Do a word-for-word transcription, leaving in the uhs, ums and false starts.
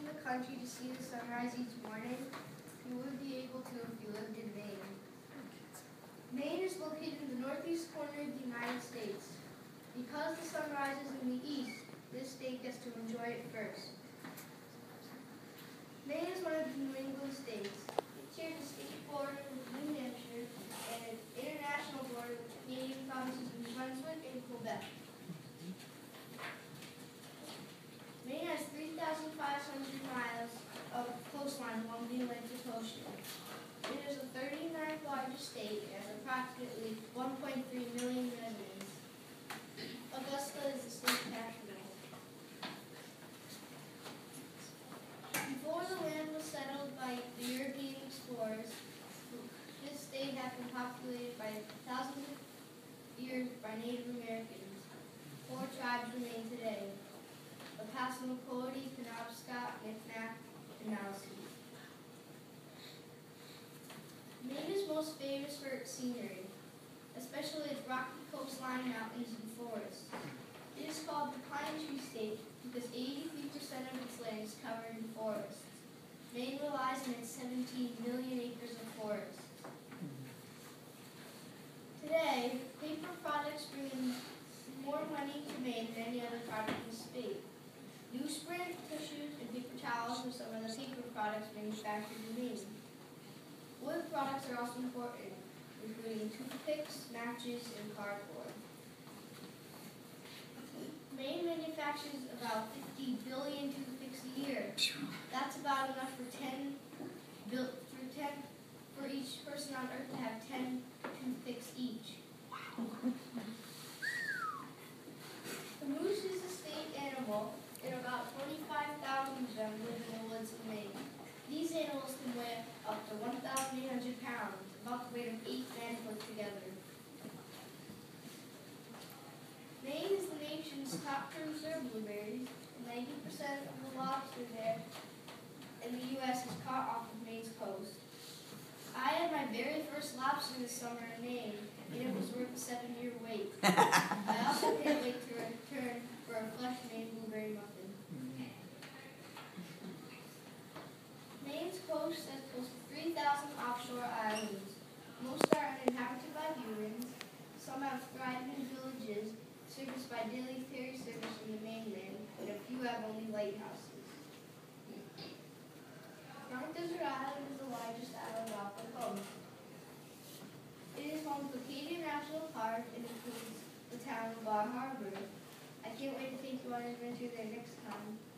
the country to see the sunrise each morning, you would be able to if you lived in Maine. Maine is located in the northeast corner of the United States. Because the sun rises in the east, this state gets to enjoy it first. Maine is one of the New England states. It shares a state border with New Hampshire and an international border with Canadian provinces of New Brunswick and Quebec. Maine has three thousand five hundred miles of coastline along the Atlantic Ocean. It is the thirty-ninth largest state and has approximately one point three million residents. Augusta is the state capital. Before the land was settled by the European explorers, this state had been populated by thousands of years by Native Americans. Four tribes remain today: the Passamaquoddy, Penobscot, Micmac, and Maliseet. Maine is most famous for its scenery, especially its rocky coastline, mountains, and forests. It is called the Pine Tree State because eighty-three percent of its land is covered in forests. Maine relies on its seventeen million acres of forests. Today, paper products bring in more money to Maine than any other product in the state. Newsprint, tissues, and paper towels are some of the paper products manufactured in Maine. Wood products are also important, including toothpicks, matches, and cardboard. Maine manufactures about fifty billion toothpicks a year. That's about enough for ten, for ten, for each person on Earth to have ten toothpicks each. The moose is a state animal, and about twenty-five thousand of them live in the woods of Maine. These animals can weigh up to one thousand eight hundred pounds, about the weight of eight men put together. Maine is the nation's top producer of blueberries. ninety percent of the lobster there in the U S is caught off of Maine's coast. I had my very first lobster this summer in Maine, and it was worth a seven-year wait. I also can't wait to return for a fresh Maine blueberry muffin. Maine's coast has close to three thousand offshore islands. Most are uninhabited by humans. Some have thriving villages serviced by daily ferry service from the mainland, and a few have only lighthouses. Mount Desert Island is the largest island off the coast. It is home to Acadia National Park and includes the town of Bar Harbor. I can't wait to take you on an adventure there next time.